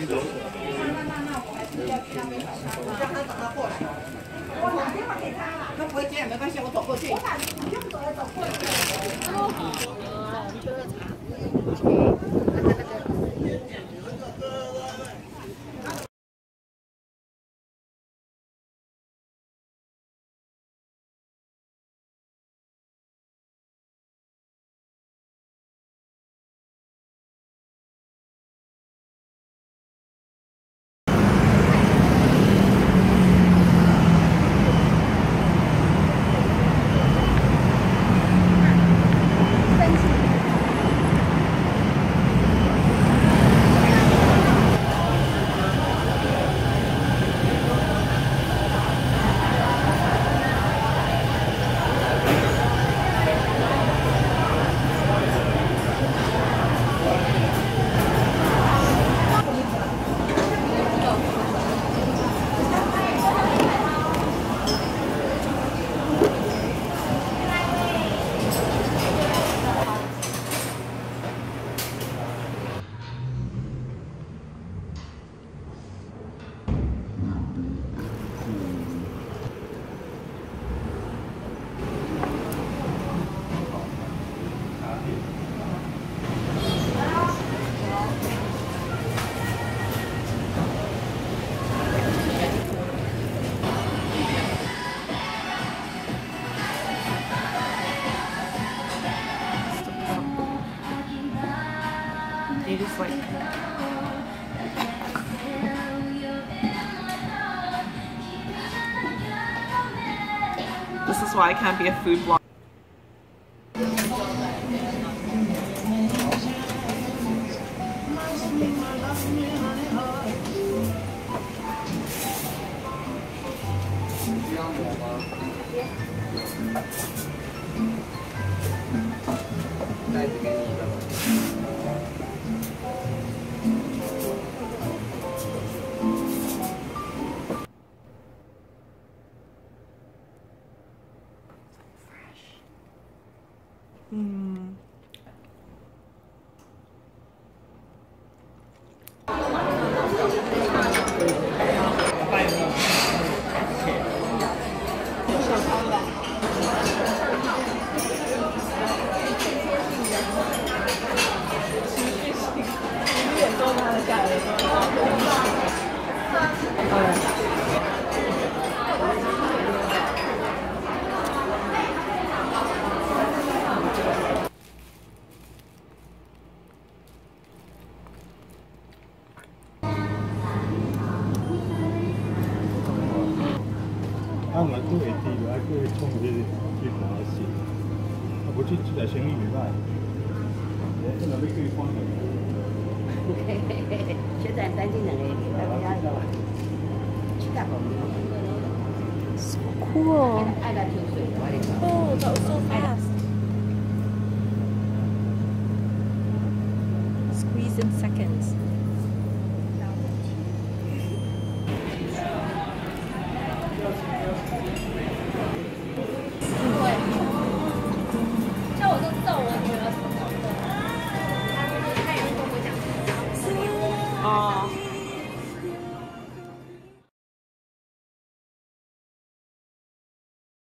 让他等他过来。我打电话给他了。他不会接也没关系，我走过去。我打，你就走过来。 It is like this is why I can't be a food blogger. Mm. 啊，若佫会滴落，啊，佫会创迄个去麻线，啊，无即来生意袂歹。这若要去看下。 现在3斤2个， So cool. 爱来抽水的，我跟你讲。 Oh, that was so fast. Squeeze in seconds. Oh.